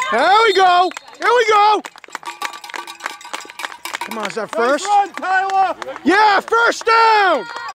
There we go. Here we go. Come on, is that first? Nice run, Tyler. Yeah, first down.